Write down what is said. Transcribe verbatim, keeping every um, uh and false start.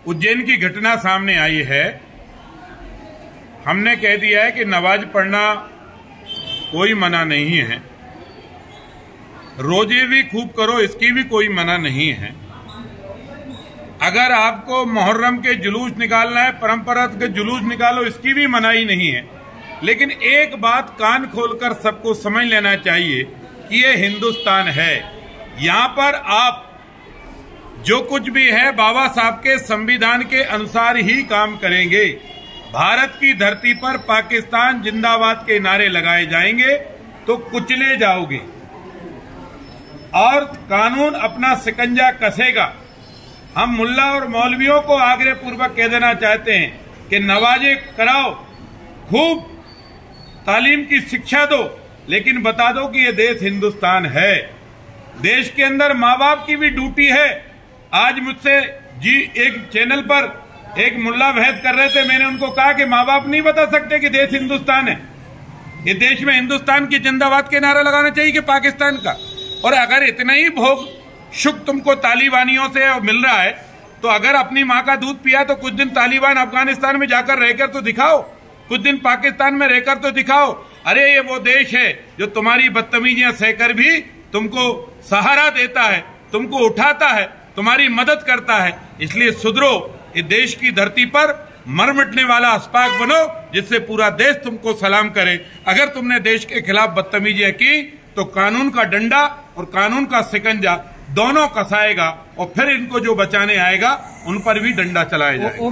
उज्जैन की घटना सामने आई है। हमने कह दिया है कि नमाज पढ़ना कोई मना नहीं है, रोजे भी खूब करो इसकी भी कोई मना नहीं है। अगर आपको मुहर्रम के जुलूस निकालना है, परंपरा के जुलूस निकालो, इसकी भी मनाही नहीं है। लेकिन एक बात कान खोलकर सबको समझ लेना चाहिए कि ये हिंदुस्तान है। यहाँ पर आप जो कुछ भी है बाबा साहब के संविधान के अनुसार ही काम करेंगे। भारत की धरती पर पाकिस्तान जिंदाबाद के नारे लगाए जाएंगे तो कुचले जाओगे और कानून अपना शिकंजा कसेगा। हम मुल्ला और मौलवियों को आग्रह पूर्वक कह देना चाहते हैं कि नमाजें कराओ, खूब तालीम की शिक्षा दो, लेकिन बता दो कि ये देश हिंदुस्तान है। देश के अंदर माँ बाप की भी ड्यूटी है। आज मुझसे जी एक चैनल पर एक मुल्ला बहस कर रहे थे, मैंने उनको कहा कि माँ बाप नहीं बता सकते कि देश हिंदुस्तान है। ये देश में हिंदुस्तान की जिंदाबाद के नारा लगाना चाहिए कि पाकिस्तान का। और अगर इतना ही भोग सुख तुमको तालिबानियों से मिल रहा है तो अगर अपनी माँ का दूध पिया तो कुछ दिन तालिबान अफगानिस्तान में जाकर रहकर तो दिखाओ, कुछ दिन पाकिस्तान में रहकर तो दिखाओ। अरे ये वो देश है जो तुम्हारी बदतमीजियां सहकर भी तुमको सहारा देता है, तुमको उठाता है, तुम्हारी मदद करता है। इसलिए सुधरो, इस देश की धरती पर मर मिटने वाला अस्पाक बनो जिससे पूरा देश तुमको सलाम करे। अगर तुमने देश के खिलाफ बदतमीजियां की तो कानून का डंडा और कानून का शिकंजा दोनों कसाएगा और फिर इनको जो बचाने आएगा उन पर भी डंडा चलाया जाएगा।